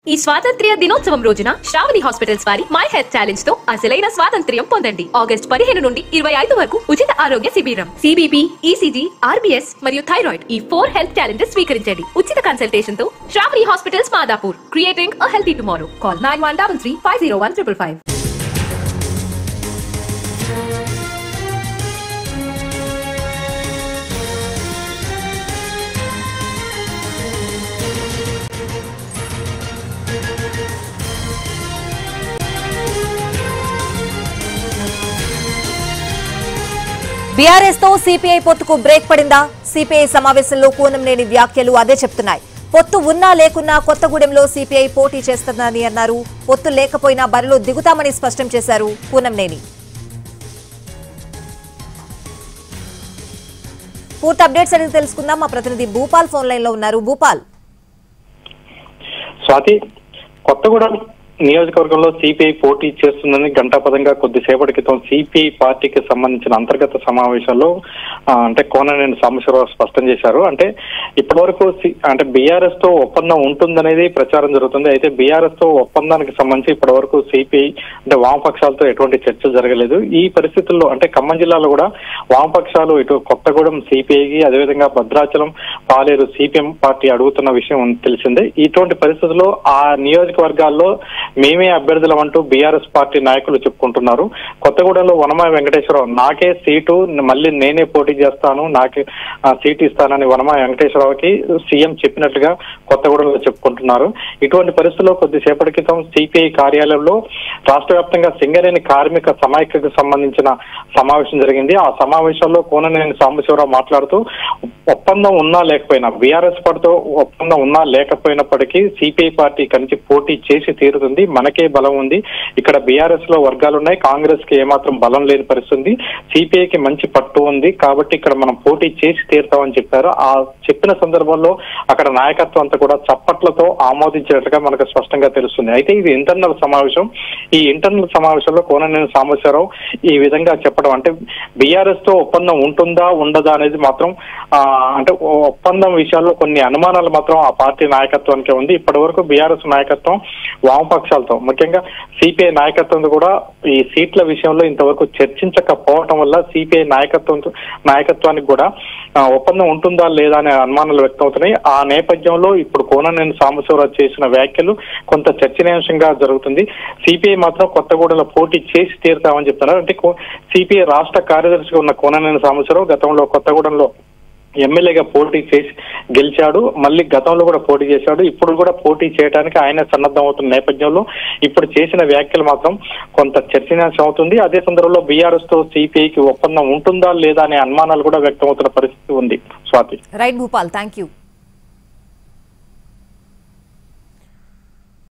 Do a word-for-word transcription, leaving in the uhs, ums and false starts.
ఈ స్వాతంత్ర్య దినోత్సవం రోజున శ్రావణి హాస్పిటల్స్ వారి మై హెల్త్ ఛాలెంజ్ తో అసలైన స్వాతంత్ర్యం పొందండి. ఆగస్ట్ పదిహేను నుండి ఇరవై ఐదు వరకు ఉచిత ఆరోగ్య శిబిరం. సిబిపి, ఈసీజీ, ఆర్బీఎస్ మరియు థైరాయిడ్ ఈ ఫోర్ హెల్త్ ఛాలెంజెస్ స్వీకరించండి. ఉచిత కన్సల్టేషన్ తో Shravani hospitals Madhapur. Creating a healthy tomorrow. Call nine one three three five zero one five five. BRS తో సిపిఐ పొత్తుకు బ్రేక్ పడిందా? సిపిఐ సమావేశంలో కూనంనేని వ్యాఖ్యలు అదే చెప్తున్నాయి. పొత్తు ఉన్నా లేకున్నా కొత్తగూడెంలో సిపిఐ పోటీ చేస్తుందని అన్నారు. పొత్తు లేకపోయినా బరిలో దిగుతామని స్పష్టం చేశారు కూనంనేని. పూర్తి అప్డేట్స్ అనేది తెలుసుకుందాం. మా ప్రతినిధి భూపాల్ ఫోన్ లైన్ లో ఉన్నారు. భూపాల్, స్వాతి, కొత్తగూడెం నియోజకవర్గంలో సిపిఐ పోటీ చేస్తుందని గంటాపదంగా కొద్దిసేపటి క్రితం సిపిఐ పార్టీకి సంబంధించిన అంతర్గత సమావేశంలో అంటే కోననేని సాంబశివరావు స్పష్టం చేశారు. అంటే ఇప్పటి వరకు అంటే బీఆర్ఎస్ తో ఒప్పందం ఉంటుందనేది ప్రచారం జరుగుతుంది. అయితే బీఆర్ఎస్ తో ఒప్పందానికి సంబంధించి ఇప్పటి వరకు సిపిఐ అంటే వామపక్షాలతో ఎటువంటి చర్చలు జరగలేదు. ఈ పరిస్థితుల్లో అంటే ఖమ్మం జిల్లాలో కూడా వామపక్షాలు ఇటు కొత్తగూడెం సిపిఐకి, అదేవిధంగా భద్రాచలం, పాలేరు సిపిఎం పార్టీ అడుగుతున్న విషయం తెలిసిందే. ఇటువంటి పరిస్థితుల్లో ఆ నియోజకవర్గాల్లో మేమే అభ్యర్థులం అంటూ బీఆర్ఎస్ పార్టీ నాయకులు చెప్పుకుంటున్నారు. కొత్తగూడెంలో వనమాయ వెంకటేశ్వరరావు నాకే సీటు, మళ్ళీ నేనే పోటీ చేస్తాను, నాకే సీటు ఇస్తానని వనమాయ వెంకటేశ్వరరావుకి సీఎం చెప్పినట్లుగా కొత్తగూడెంలో చెప్పుకుంటున్నారు. ఇటువంటి పరిస్థితుల్లో కొద్దిసేపటి క్రితం సిపిఐ కార్యాలయంలో రాష్ట్ర వ్యాప్తంగా సింగరేణి కార్మిక సమైక్యకు సంబంధించిన సమావేశం జరిగింది. ఆ సమావేశంలో కోననేని సాంబశివరావు మాట్లాడుతూ ఒప్పందం ఉన్నా లేకపోయినా, బీఆర్ఎస్ పార్టీతో ఒప్పందం ఉన్నా లేకపోయినప్పటికీ సిపిఐ పార్టీ కలిసి పోటీ చేసి తీరుతుంది. మనకే బలం ఉంది. ఇక్కడ బీఆర్ఎస్ లో వర్గాలు ఉన్నాయి, కాంగ్రెస్ కి ఏమాత్రం బలం లేని పరిస్థితి. సిపిఐకి మంచి పట్టు ఉంది కాబట్టి ఇక్కడ మనం పోటీ చేసి తీరుతామని చెప్పారు. ఆ చెప్పిన సందర్భంలో అక్కడ నాయకత్వం అంతా కూడా చప్పట్లతో ఆమోదించినట్లుగా మనకు స్పష్టంగా తెలుస్తుంది. అయితే ఇది ఇంటర్నల్ సమావేశం. ఈ ఇంటర్నల్ సమావేశంలో కోననేని సాంబశివరావు ఈ విధంగా చెప్పడం అంటే బీఆర్ఎస్ తో ఒప్పందం ఉంటుందా ఉండదా అనేది మాత్రం అంటే ఒప్పందం విషయాల్లో కొన్ని అనుమానాలు మాత్రం ఆ పార్టీ నాయకత్వానికి ఉంది. ఇప్పటి వరకు బీఆర్ఎస్ నాయకత్వం వామపక్షాలతో, ముఖ్యంగా సిపిఐ నాయకత్వంతో కూడా ఈ సీట్ల విషయంలో ఇంతవరకు చర్చించకపోవటం వల్ల సిపిఐ నాయకత్వం నాయకత్వానికి కూడా ఒప్పందం ఉంటుందా లేదా అనే అనుమానాలు వ్యక్తమవుతున్నాయి. ఆ నేపథ్యంలో ఇప్పుడు కోననేని సాంబశివరావు చేసిన వ్యాఖ్యలు కొంత చర్చనీయాంశంగా జరుగుతుంది. సిపిఐ మాత్రం కొత్తగూడెంలో పోటీ చేసి తీరుతామని చెప్తున్నారు. అంటే సిపిఐ రాష్ట్ర కార్యదర్శిగా ఉన్న కోననేని సాంబశివరావు గతంలో కొత్తగూడెంలో ఎమ్మెల్యేగా పోటీ చేసి గెలిచాడు. మళ్ళీ గతంలో కూడా పోటీ చేశాడు. ఇప్పుడు కూడా పోటీ చేయడానికి ఆయన సన్నద్ధం అవుతున్న నేపథ్యంలో ఇప్పుడు చేసిన వ్యాఖ్యలు మాత్రం కొంత చర్చనీయాంశం అవుతుంది. అదే సందర్భంలో బీఆర్ఎస్ తో సిపిఐకి ఒప్పందం ఉంటుందా లేదా అనే అనుమానాలు కూడా వ్యక్తమవుతున్న పరిస్థితి ఉంది. Swathi. Right Bhupal, thank you.